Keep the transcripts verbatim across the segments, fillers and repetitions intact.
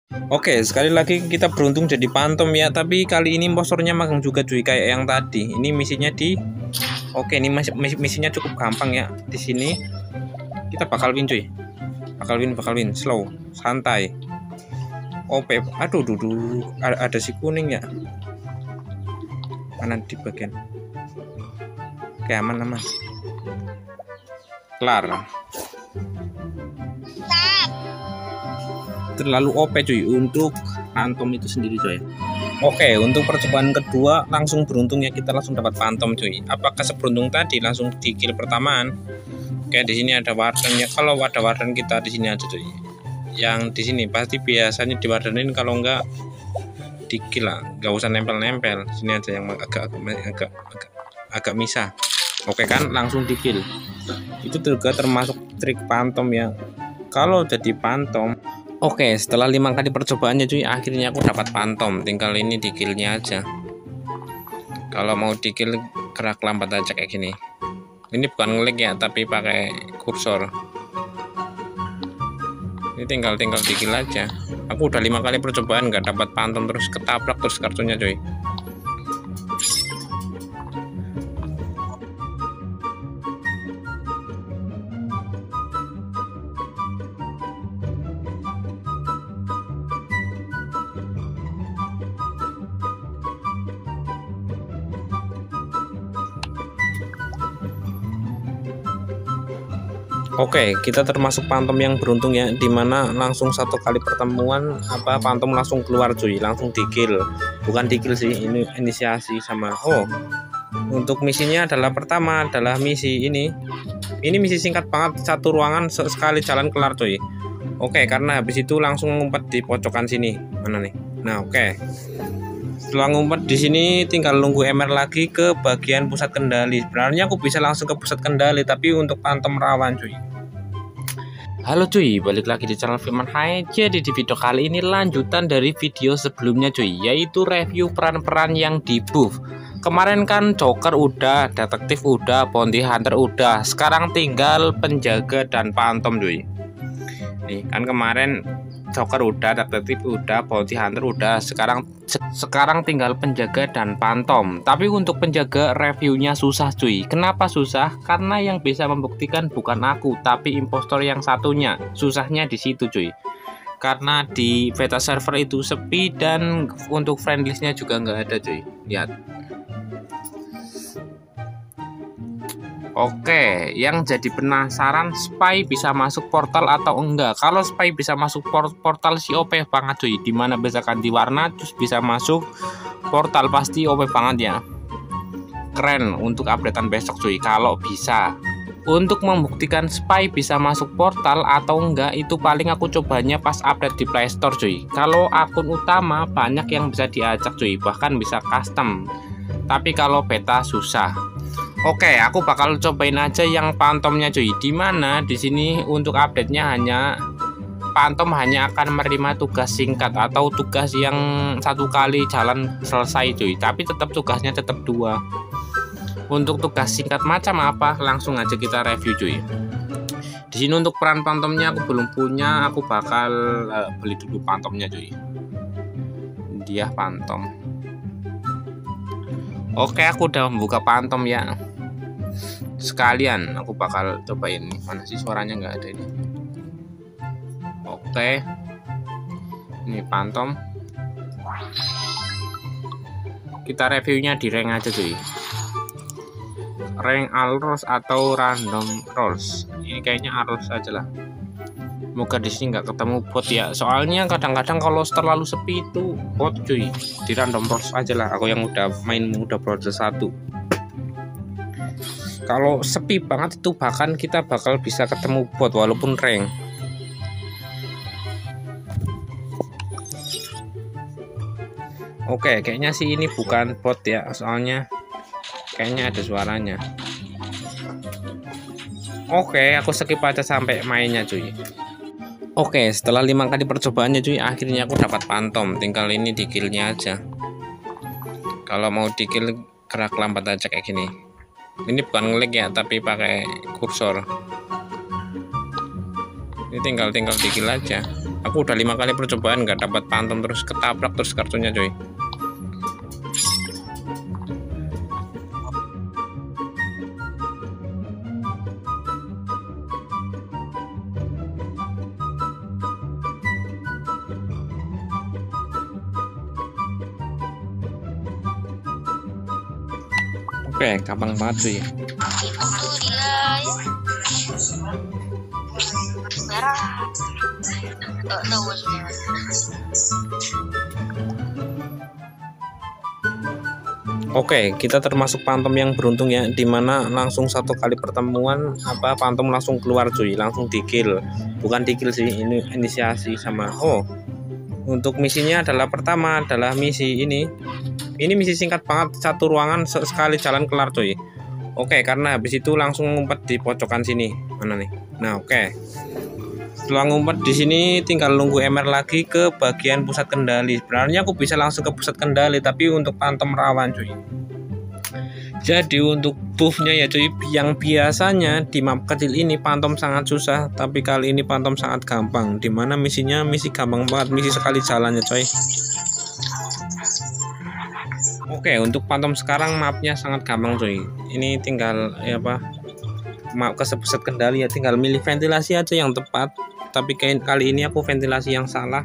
Oke, sekali lagi kita beruntung jadi Phantom ya, tapi kali ini impostornya magang juga cuy kayak yang tadi. Ini misinya di Oke, ini mis misinya cukup gampang ya. Di sini kita bakal win cuy. Bakal win, bakal win, slow, santai. O P, aduh dudu, ada, ada si kuning ya. Mana di bagian. Oke, aman aman. Kelar. Terlalu O P cuy untuk Phantom itu sendiri coy. Oke, untuk percobaan kedua langsung beruntung ya, kita langsung dapat Phantom cuy. Apakah seberuntung tadi langsung di kill pertamaan? Oke, di sini ada warden ya. Kalau ada warden kita di sini aja cuy. Yang di sini pasti biasanya diwardenin, kalau enggak di kill lah. Enggak usah nempel-nempel. Sini aja yang agak agak agak agak, agak misah. Oke kan, langsung di kill. Itu juga termasuk trik Phantom ya. Kalau jadi Phantom, oke, setelah lima kali percobaannya cuy, akhirnya aku dapat Phantom. Tinggal ini di killnya aja. Kalau mau di kill gerak lambat aja kayak gini. Ini bukan ngelik ya, tapi pakai kursor. Ini tinggal tinggal di kill aja. Aku udah lima kali percobaan nggak dapat Phantom, terus ketabrak terus kartunya cuy. Oke, kita termasuk Phantom yang beruntung ya, dimana langsung satu kali pertemuan apa Phantom langsung keluar cuy, langsung di kill. Bukan di kill sih, ini inisiasi sama. Oh, untuk misinya adalah pertama adalah misi ini. Ini misi singkat banget, satu ruangan sekali jalan kelar cuy. Oke, karena habis itu langsung ngumpet di pojokan sini. Mana nih? Nah, oke. Setelah ngumpet di sini tinggal nunggu M R lagi ke bagian pusat kendali. Sebenarnya aku bisa langsung ke pusat kendali, tapi untuk Phantom rawan cuy. Halo cuy, balik lagi di channel Firman Hai. Jadi di video kali ini lanjutan dari video sebelumnya cuy, yaitu review peran-peran yang di buff. Kemarin kan Joker udah, detektif udah, bounty hunter udah, sekarang tinggal penjaga dan Phantom cuy. Nih kan kemarin Joker udah, detektif udah, bounty hunter udah, sekarang se sekarang tinggal penjaga dan Phantom. Tapi untuk penjaga reviewnya susah cuy. Kenapa susah? Karena yang bisa membuktikan bukan aku, tapi impostor yang satunya. Susahnya di situ cuy. Karena di beta server itu sepi dan untuk friendlistnya juga nggak ada cuy. Lihat. Oke, yang jadi penasaran Spy bisa masuk portal atau enggak? Kalau Spy bisa masuk por portal si O P banget cuy. Dimana bisa ganti warna terus bisa masuk portal, pasti O P banget ya. Keren untuk updatean besok cuy kalau bisa. Untuk membuktikan Spy bisa masuk portal atau enggak, itu paling aku cobanya pas update di Play Store cuy. Kalau akun utama banyak yang bisa diajak cuy, bahkan bisa custom. Tapi kalau beta susah. Oke, aku bakal cobain aja yang Phantomnya cuy. Dimana di sini untuk update-nya hanya Phantom hanya akan menerima tugas singkat atau tugas yang satu kali jalan selesai cuy. Tapi tetap tugasnya tetap dua. Untuk tugas singkat macam apa? Langsung aja kita review cuy. Di sini untuk peran Phantomnya aku belum punya. Aku bakal uh, beli dulu Phantomnya cuy. Dia Phantom. Oke, aku udah membuka Phantom ya. Sekalian aku bakal cobain nih. Mana sih suaranya nggak ada ini. Oke, ini Phantom. Kita reviewnya di rank aja cuy. Rank Alros atau random rolls. Ini kayaknya Alros aja lah. Semoga di sini nggak ketemu bot ya. Soalnya kadang-kadang kalau terlalu sepi itu bot cuy. Di random rolls aja lah. Aku yang udah main udah browser satu. Kalau sepi banget itu bahkan kita bakal bisa ketemu bot walaupun rank. Oke, kayaknya sih ini bukan bot ya, soalnya kayaknya ada suaranya. Oke, aku skip aja sampai mainnya cuy. Oke, setelah lima kali percobaannya cuy, akhirnya aku dapat Phantom. Tinggal ini di killnya aja. Kalau mau di kill gerak lambat aja kayak gini. Ini bukan ngelik ya, tapi pakai kursor. Ini tinggal tinggal di kill aja. Aku udah lima kali percobaan nggak dapat Phantom, terus ketabrak terus kartunya coy. Oke, gampang banget cuy. Merah. Oke, kita termasuk Phantom yang beruntung ya, dimana langsung satu kali pertemuan apa Phantom langsung keluar cuy, langsung di kill. Bukan di kill sih, ini inisiasi sama. Oh, untuk misinya adalah pertama adalah misi ini. Ini misi singkat banget, satu ruangan sekali jalan kelar cuy. Oke, karena habis itu langsung ngumpet di pojokan sini. Mana nih? Nah, oke. Setelah ngumpet di sini tinggal nunggu M R lagi ke bagian pusat kendali. Sebenarnya aku bisa langsung ke pusat kendali, tapi untuk Phantom rawan cuy. Jadi untuk buffnya ya cuy, yang biasanya di map kecil ini Phantom sangat susah, tapi kali ini Phantom sangat gampang. Dimana misinya misi gampang banget, misi sekali jalannya coy. Oke, untuk Phantom sekarang mapnya sangat gampang cuy. Ini tinggal ya apa, map ke pusat kendali ya, tinggal milih ventilasi aja yang tepat. Tapi kali ini aku ventilasi yang salah.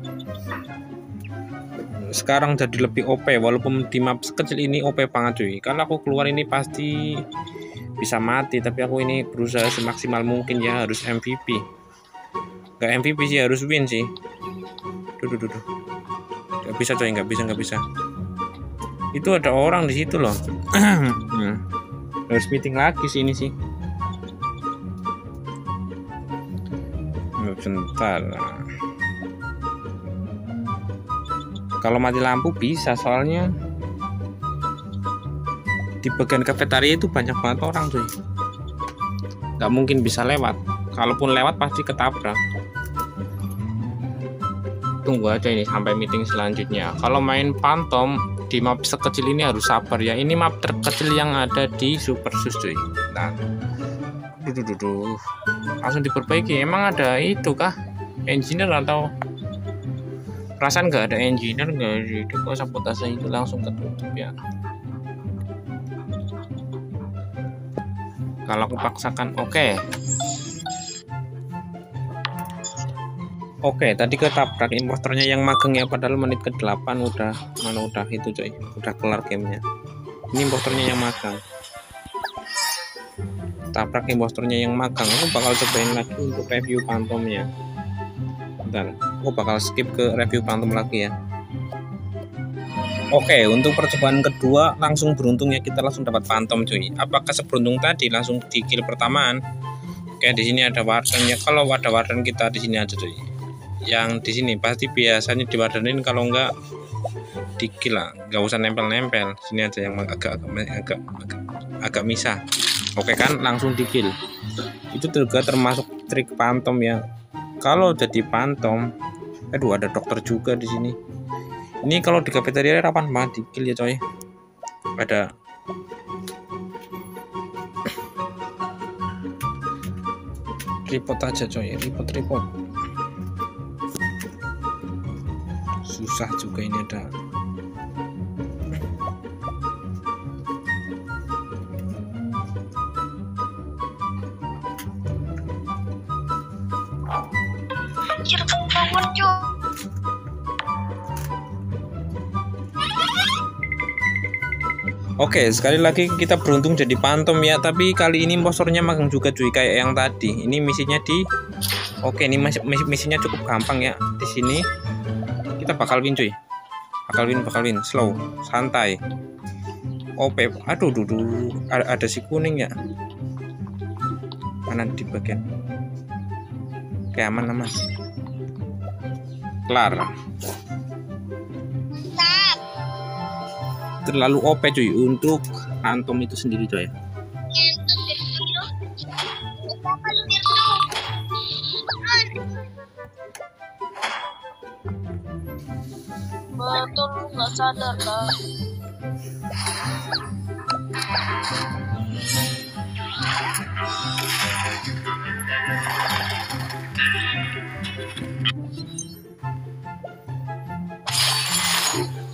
Sekarang jadi lebih O P, walaupun di map kecil ini O P banget cuy. Kalau aku keluar ini pasti bisa mati, tapi aku ini berusaha semaksimal mungkin ya, harus M V P. Gak M V P sih, harus win sih. Duh, duh, duh, duh. Gak bisa coy, nggak bisa, nggak bisa. Itu ada orang di situ loh. Harus meeting lagi sih ini sih. Bentar. Kalau mati lampu bisa, soalnya di bagian kafetaria itu banyak banget orang cuy. Nggak mungkin bisa lewat. Kalaupun lewat pasti ketabrak. Tunggu aja ini sampai meeting selanjutnya. Kalau main Phantom di map sekecil ini harus sabar ya. Ini map terkecil yang ada di Super Sus cuy. Nah, duh, duh, duh. Langsung diperbaiki. Emang ada itu kah? Engineer atau perasaan nggak ada engineer, nggak itu kok sabotase itu langsung ketutup ya. Kalau aku paksakan, oke. Okay. Oke, okay, tadi ketabrak impostornya yang magang ya, padahal menit ke delapan udah mana udah itu coy, udah kelar gamenya. Ini impostornya yang magang. Tabrak impostornya yang magang. Aku bakal cobain lagi untuk review Phantomnya. Bentar, aku bakal skip ke review Phantom lagi ya. Oke, untuk percobaan kedua langsung beruntung ya, kita langsung dapat Phantom cuy. Apakah seberuntung tadi langsung di kill pertamaan? Oke, di sini ada wardennya. Kalau ada warden kita di sini aja cuy. Yang di sini pasti biasanya diwardenin, kalau enggak di kill lah. Nggak usah nempel-nempel. Sini aja yang agak agak agak agak, agak misah. Oke kan, langsung di kill. Itu juga termasuk trik Phantom ya. Kalau jadi Phantom, aduh ada dokter juga di sini. Ini kalau di kafetaria rawan banget di kill ya coy. Ada report aja coy, report report. Susah juga ini ada. Oke, sekali lagi kita beruntung jadi Phantom ya, tapi kali ini impostornya magang juga cuy, kayak yang tadi. Ini misinya di Oke, ini mis misinya cukup gampang ya. Di sini kita bakal win cuy. Bakal win, bakal win, slow, santai. O P. Aduh, duduh, ada, ada si kuning ya. Mana di bagian. Oke, aman aman. Kelar. Terlalu O P cuy untuk Phantom itu sendiri coy. Betul, nggak sadar kan?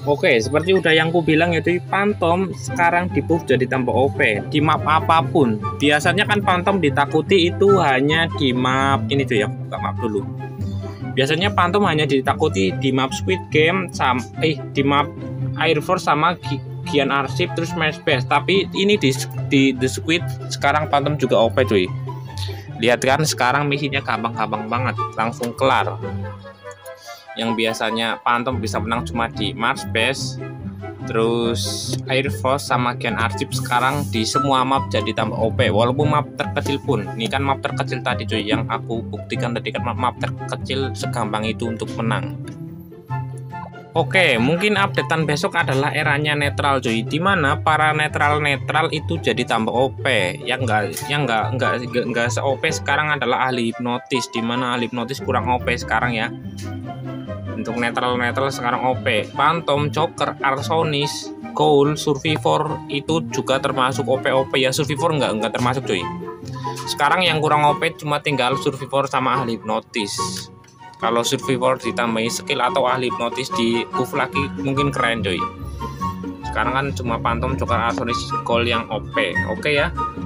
Oke, seperti udah yang ku bilang itu Phantom sekarang di buff jadi tambah O P di map apapun. Biasanya kan Phantom ditakuti itu hanya di map ini tuh ya, buka map dulu. Biasanya Phantom hanya ditakuti di map Squid Game sama eh di map Air Force sama Gian Arsip terus Smash Base. Tapi ini di di The Squid sekarang Phantom juga O P cuy. Lihat kan sekarang misinya gampang-gampang banget, langsung kelar. Yang biasanya Phantom bisa menang cuma di Mars Base, terus Air Force sama Gian Arsip sekarang di semua map jadi tambah O P. Walaupun map terkecil pun, ini kan map terkecil tadi cuy, yang aku buktikan tadi kan map, map terkecil segampang itu untuk menang. Oke, mungkin updatean besok adalah eranya netral cuy, dimana para netral-netral itu jadi tambah O P. Yang enggak, yang enggak, enggak, enggak, enggak se-O P sekarang adalah ahli hipnotis, dimana ahli hipnotis kurang O P sekarang ya. Untuk netral-netral sekarang O P. Phantom, Joker, Arsonis, Goal, Survivor itu juga termasuk O P O P ya. Survivor enggak, enggak termasuk cuy. Sekarang yang kurang O P cuma tinggal Survivor sama ahli hipnotis. Kalau Survivor ditambahi skill atau ahli hipnotis di buff lagi mungkin keren coy. Sekarang kan cuma Phantom, Joker, Arsonis, Goal yang O P. Oke ya.